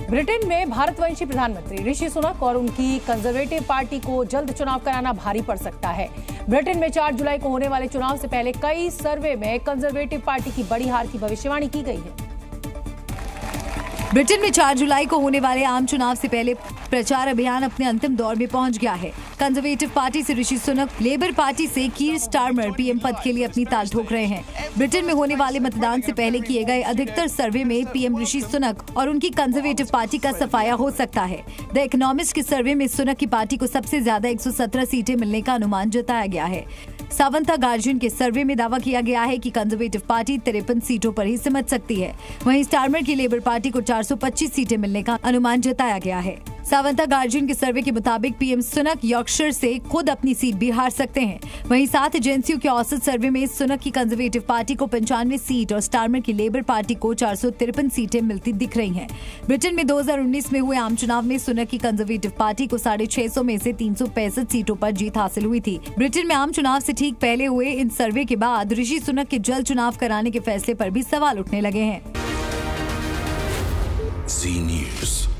Britain में भारतवंशी प्रधानमंत्री ऋषि सुनक और उनकी कंजर्वेटिव पार्टी को जल्द चुनाव कराना भारी पड़ सकता है। ब्रिटेन में 4 जुलाई को होने वाले चुनाव से पहले कई सर्वे में कंजर्वेटिव पार्टी की बड़ी हार की भविष्यवाणी की गई है। ब्रिटेन में 4 जुलाई को होने वाले आम चुनाव से पहले प्रचार अभियान अपने अंतिम दौर में पहुंच गया है। कंजर्वेटिव पार्टी से ऋषि सुनक, लेबर पार्टी से कीर स्टारमर पीएम पद के लिए अपनी ताल ठोक रहे हैं। ब्रिटेन में होने वाले मतदान से पहले किए गए अधिकतर सर्वे में पीएम ऋषि सुनक और उनकी कंजर्वेटिव पार्टी का सफाया हो सकता है। द इकोनॉमिस्ट के सर्वे में सुनक की पार्टी को सबसे ज्यादा 117 सीटें मिलने का अनुमान जताया गया है। सावंता गार्जियन के सर्वे में दावा किया गया है कि कंजर्वेटिव पार्टी 53 सीटों पर ही सिमट सकती है। वहीं स्टारमर की लेबर पार्टी को 425 सीटें मिलने का अनुमान जताया गया है। सावंता गार्जियन के सर्वे के मुताबिक पीएम सुनक यॉर्कशायर से खुद अपनी सीट भी हार सकते हैं। वहीं 7 एजेंसियों के औसत सर्वे में सुनक की कंजर्वेटिव पार्टी को 95 सीट और स्टारमर की लेबर पार्टी को 453 सीटें मिलती दिख रही हैं। ब्रिटेन में 2019 में हुए आम चुनाव में सुनक की कंजर्वेटिव पार्टी को 650 में से 365 सीटों पर जीत हासिल हुई थी। ब्रिटेन में आम चुनाव से ठीक पहले हुए इन सर्वे के बाद ऋषि सुनक के जल्द चुनाव कराने के फैसले पर भी सवाल उठने लगे हैं। Zee News।